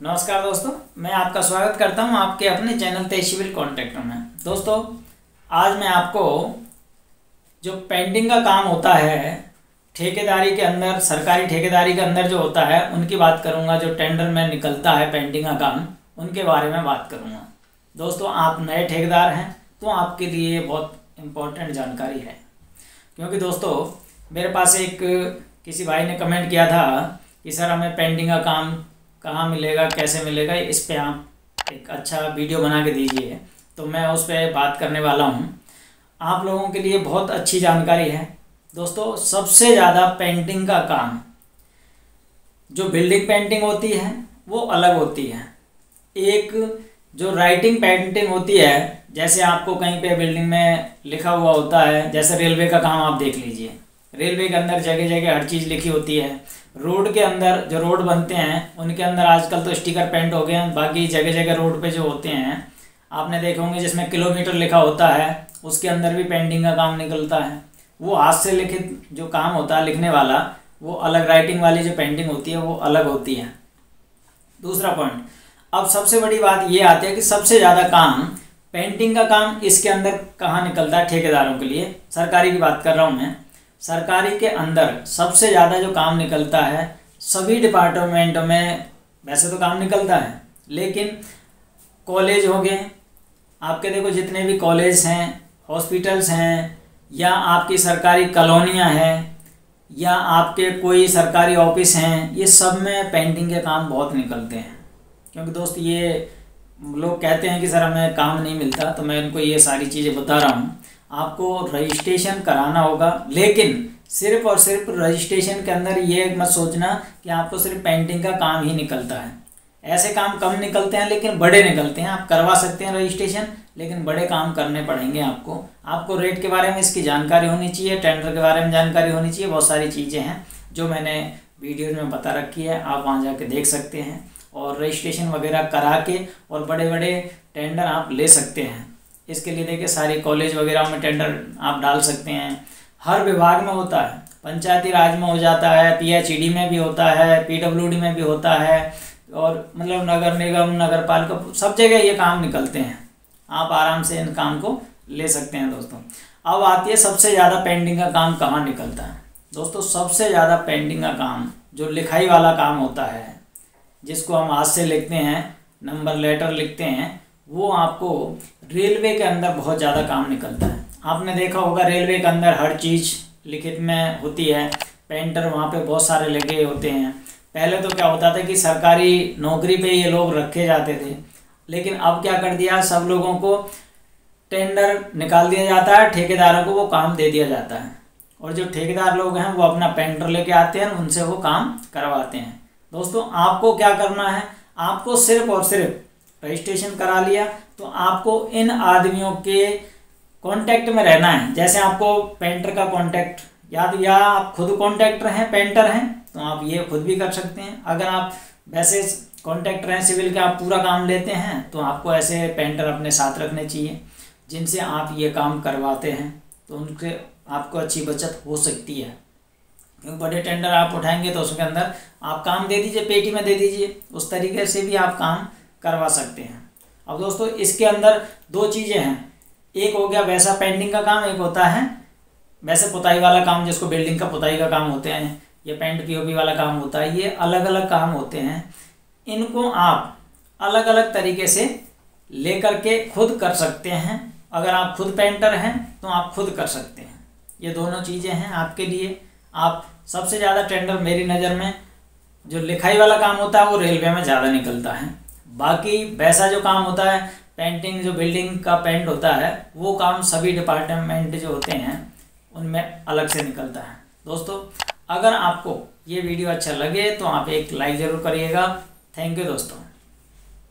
नमस्कार दोस्तों, मैं आपका स्वागत करता हूं आपके अपने चैनल तेज सिविल कॉन्ट्रैक्टर में। दोस्तों, आज मैं आपको जो पेंटिंग का काम होता है ठेकेदारी के अंदर, सरकारी ठेकेदारी के अंदर जो होता है उनकी बात करूंगा। जो टेंडर में निकलता है पेंटिंग का काम, उनके बारे में बात करूंगा। दोस्तों, आप नए ठेकेदार हैं तो आपके लिए बहुत इम्पोर्टेंट जानकारी है, क्योंकि दोस्तों मेरे पास एक किसी भाई ने कमेंट किया था कि सर हमें पेंटिंग का काम कहाँ मिलेगा, कैसे मिलेगा, इस पे आप एक अच्छा वीडियो बना के दीजिए। तो मैं उस पर बात करने वाला हूँ। आप लोगों के लिए बहुत अच्छी जानकारी है। दोस्तों, सबसे ज़्यादा पेंटिंग का काम, जो बिल्डिंग पेंटिंग होती है वो अलग होती है। एक जो राइटिंग पेंटिंग होती है, जैसे आपको कहीं पे बिल्डिंग में लिखा हुआ होता है, जैसे रेलवे का काम आप देख लीजिए। रेलवे के अंदर जगह जगह हर चीज़ लिखी होती है। रोड के अंदर जो रोड बनते हैं उनके अंदर आजकल तो स्टिकर पेंट हो गए हैं। बाकी जगह जगह रोड पे जो होते हैं आपने देखे होंगे, जिसमें किलोमीटर लिखा होता है, उसके अंदर भी पेंटिंग का काम निकलता है। वो हाथ से लिखित जो काम होता है लिखने वाला, वो अलग, राइटिंग वाली जो पेंटिंग होती है वो अलग होती है। दूसरा पॉइंट, अब सबसे बड़ी बात ये आती है कि सबसे ज़्यादा काम, पेंटिंग का काम इसके अंदर कहाँ निकलता है ठेकेदारों के लिए। सरकारी की बात कर रहा हूँ मैं। सरकारी के अंदर सबसे ज़्यादा जो काम निकलता है, सभी डिपार्टमेंटों में वैसे तो काम निकलता है, लेकिन कॉलेज हो गए आपके, देखो जितने भी कॉलेज हैं, हॉस्पिटल्स हैं, या आपकी सरकारी कॉलोनियाँ हैं, या आपके कोई सरकारी ऑफिस हैं, ये सब में पेंटिंग के काम बहुत निकलते हैं। क्योंकि दोस्त ये लोग कहते हैं कि सर हमें काम नहीं मिलता, तो मैं इनको ये सारी चीज़ें बता रहा हूँ। आपको रजिस्ट्रेशन कराना होगा, लेकिन सिर्फ और सिर्फ रजिस्ट्रेशन के अंदर ये मत सोचना कि आपको सिर्फ पेंटिंग का काम ही निकलता है। ऐसे काम कम निकलते हैं लेकिन बड़े निकलते हैं। आप करवा सकते हैं रजिस्ट्रेशन, लेकिन बड़े काम करने पड़ेंगे आपको रेट के बारे में इसकी जानकारी होनी चाहिए, टेंडर के बारे में जानकारी होनी चाहिए। बहुत सारी चीज़ें हैं जो मैंने वीडियोज़ में बता रखी है, आप वहाँ जाके देख सकते हैं और रजिस्ट्रेशन वगैरह करा के और बड़े बड़े टेंडर आप ले सकते हैं। इसके लिए देखिए, सारी कॉलेज वगैरह में टेंडर आप डाल सकते हैं। हर विभाग में होता है, पंचायती राज में हो जाता है, पीएचईडी में भी होता है, पीडब्ल्यूडी में भी होता है, और मतलब नगर निगम, नगर पालिका, सब जगह ये काम निकलते हैं। आप आराम से इन काम को ले सकते हैं। दोस्तों, अब आती है सबसे ज़्यादा पेंटिंग का काम कहाँ निकलता है। दोस्तों, सबसे ज़्यादा पेंटिंग का काम जो लिखाई वाला काम होता है, जिसको हम हाथ से लिखते हैं, नंबर लेटर लिखते हैं, वो आपको रेलवे के अंदर बहुत ज़्यादा काम निकलता है। आपने देखा होगा रेलवे के अंदर हर चीज़ लिखित में होती है। पेंटर वहाँ पे बहुत सारे लगे होते हैं। पहले तो क्या होता था कि सरकारी नौकरी पे ये लोग रखे जाते थे, लेकिन अब क्या कर दिया, सब लोगों को टेंडर निकाल दिया जाता है, ठेकेदारों को वो काम दे दिया जाता है, और जो ठेकेदार लोग हैं वो अपना पेंटर लेके आते हैं, उनसे वो काम करवाते हैं। दोस्तों, आपको क्या करना है, आपको सिर्फ और सिर्फ रजिस्ट्रेशन करा लिया तो आपको इन आदमियों के कांटेक्ट में रहना है। जैसे आपको पेंटर का कांटेक्ट याद, या आप खुद कांट्रैक्टर हैं, पेंटर हैं, तो आप ये खुद भी कर सकते हैं। अगर आप वैसे कांट्रैक्टर हैं सिविल के, आप पूरा काम लेते हैं, तो आपको ऐसे पेंटर अपने साथ रखने चाहिए जिनसे आप ये काम करवाते हैं, तो उनसे आपको अच्छी बचत हो सकती है। क्योंकि बड़े टेंडर आप उठाएंगे तो उसके अंदर आप काम दे दीजिए, पेटी में दे दीजिए, उस तरीके से भी आप काम करवा सकते हैं। अब दोस्तों, इसके अंदर दो चीज़ें हैं। एक हो गया वैसा पेंटिंग का काम, एक होता है वैसे पुताई वाला काम, जिसको बिल्डिंग का पुताई का काम होते हैं, ये पेंट पीओपी वाला काम होता है। ये अलग अलग काम होते हैं। इनको आप अलग अलग तरीके से लेकर के खुद कर सकते हैं। अगर आप खुद पेंटर हैं तो आप खुद कर सकते हैं। ये दोनों चीज़ें हैं आपके लिए। आप सबसे ज़्यादा टेंडर मेरी नज़र में जो लिखाई वाला काम होता है वो रेलवे में ज़्यादा निकलता है। बाकी वैसा जो काम होता है, पेंटिंग जो बिल्डिंग का पेंट होता है, वो काम सभी डिपार्टमेंट जो होते हैं उनमें अलग से निकलता है। दोस्तों, अगर आपको ये वीडियो अच्छा लगे तो आप एक लाइक ज़रूर करिएगा। थैंक यू दोस्तों।